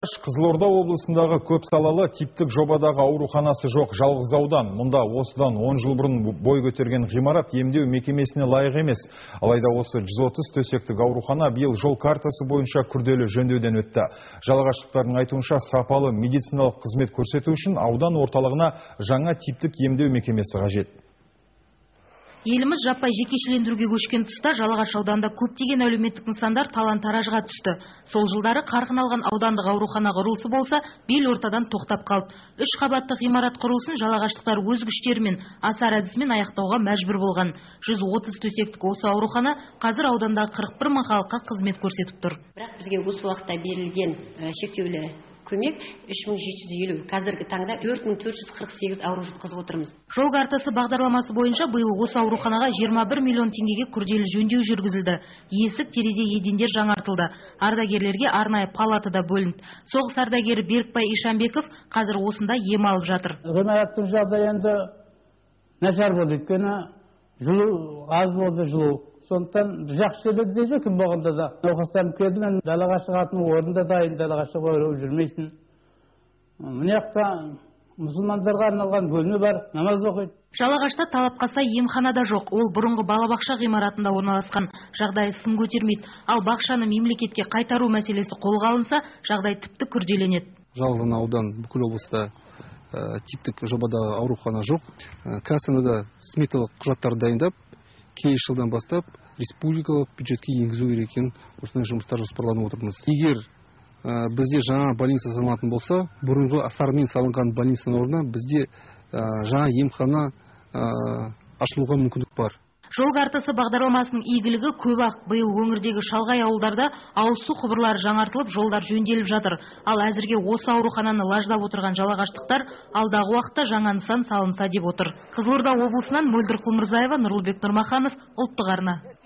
Қызылорда облысындағы көп салалы типтік жобадағы ауруханасы жоқ жалғыз аудан. Мұнда осыдан 10 жыл бұрын бой көтерген ғимарат емдеу мекемесіне лайық емес. Алайда осы 130 төсектік аурухана биыл жол картасы бойынша күрделі жөндеуден өтті. Жалағаштықтардың айтуынша сапалы медициналық қызмет көрсету үшін аудан орталығына жаңа типтік емдеу мекемесі қажет. Еліміз жаппай жекешелендіруге көшкен тұста Жалағаш ауданында көптеген әлеуметтік нысандар талан-таражға түсті. Сол жылдары қарқын алған аудандық аурухана құрылысы болса, бел ортадан тоқтап қалды. 3 қабатты ғимарат құрылысын жалағаштықтар өз күштерімен, асар әдісімен аяқтауға мәжбүр болған. 130 төсектік осы аурухана қазір аудандағы 41 мың халыққа қызмет көрсетіп тұр. Бірақ бізге осы уақытта берілген шектеулі көмек 3750, қазіргі таңда 4448 ауру жатқызып отырмыз. Жол картасы бағдарламасы бойынша биыл осы ауруханаға 21 миллион теңгеге күрделі жөндеу жүргізілді. Есік, терезе, едендер жаңартылды. Ардагерлерге арнайы палата да бөлінді. Соғыс ардагері Берікбай Ишанбеков қазір осында ем алып жатыр. Ғимараттың жағдайы енді нашар болды, өйткені жылу аз болды, жылу. Сондықтан жақсы жерде де кім болғанда да науқастарым келді, мен далаға шығатын орында дайын, далаға шығып жүрмейсің. Мына жақта мұсылмандарға арналған бөлме бар, намаз оқиды. Жалағашта талапқа сай емхана да жоқ. Ол бұрынғы балабақша ғимаратында орналасқан. Жағдайы сын көтермейді. Ал бақшаны мемлекетке қайтару мәселесі қолға алынса, жағдай тіпті күрделенеді. Жалғын аудан бүкіл облыста типтік жобада аурухана жоқ. Қазір сметалық құжаттар дайындап, келесі жылдан бастап республикалық бюджетке енгізу керек екенін осындай жұмыстар жоспарланып отырмыз. Егер бізде жаңа больница салынатын болса, бұрынғы асармен салынған больницаның орнына бізде жаңа емхана ашылуға мүмкіндік бар. Жол картасы бағдарламасының игілігі көп-ақ. Биыл өңірдегі шалғай ауылдарда ауыз су құбырлары жаңартылып, жолдар жөнделіп жатыр. Ал әзірге осы аурухананы лаждап отырған жалағаштықтар алдағы уақытта жаңа нысан салынса деп отыр. Қызылорда облысынан Мөлдір Құлмырзаева, Нұрлыбек Нұрмаханов, Ұлттық арна.